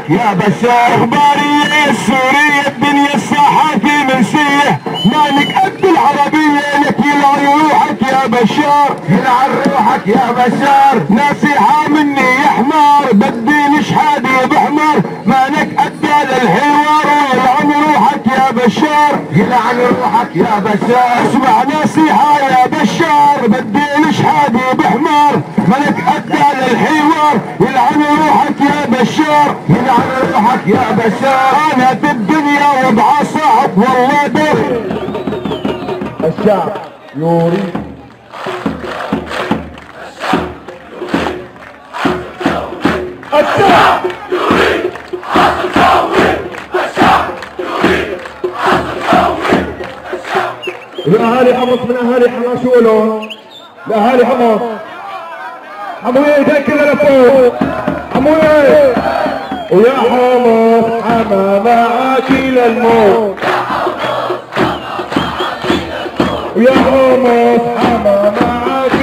روحك يا بشار. اخبارية السورية الدنيا الصحافي منسية، مالك قد العربية لك يلعن روحك يا بشار. يلعن روحك يا بشار. نصيحة مني يا حمار، بدي نشحادي بحمار، مالك قد الحوار ويلعن روحك يا بشار. يلعن روحك يا بشار. اسمع نصيحة يا بشار، بدي نشحادي بحمار، مالك قد الحوار، يلعن روحك يا بشار. يلعن روحك يا بشار. انا في الدنيا وضعها صعب والله دور. الشعب يريد الشعب يريد حصل ثورة. الشعب يريد حصل ثورة. الأهالي حمص من أهالي حماس يقولون لأهالي حمص حموية ايديك كده لفوق. حموية ويا حمص حما معاك للموت. ويا حمص حما معاك